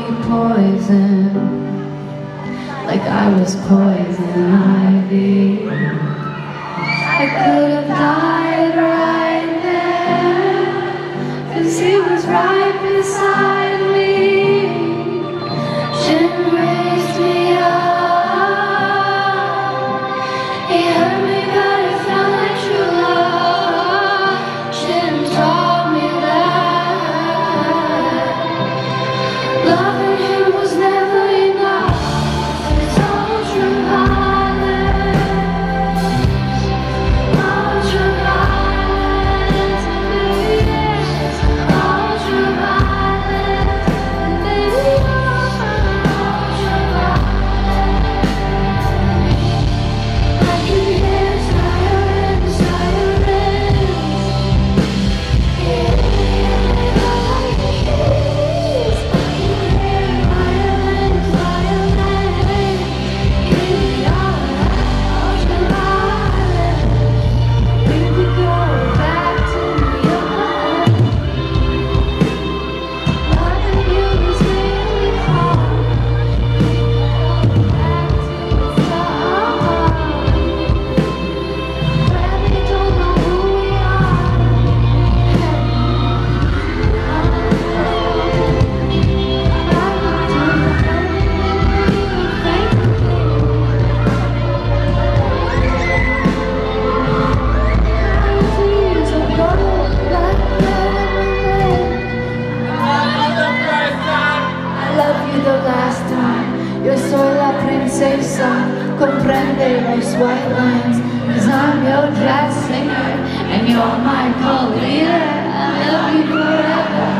me poison, like I was poison ivy. I could have died right there, 'cause he was right beside me. Jim raised me up, he hurt me but it felt like true love. Jim taught me that loving him was never enough. It's ultraviolence, ultraviolence, yes, ultraviolence, baby, ultraviolence. I can hear sirens, sirens, yeah, like keys. I can hear violence, violence, yeah, ultraviolence. We could go back to your home. Loving you is really hard. We could go back to the start, where they don't know who we are. I love you the last time. Yo soy la princesa, comprende los white lines. 'Cause I'm your jazz singer and you're my co-leader. I love you forever.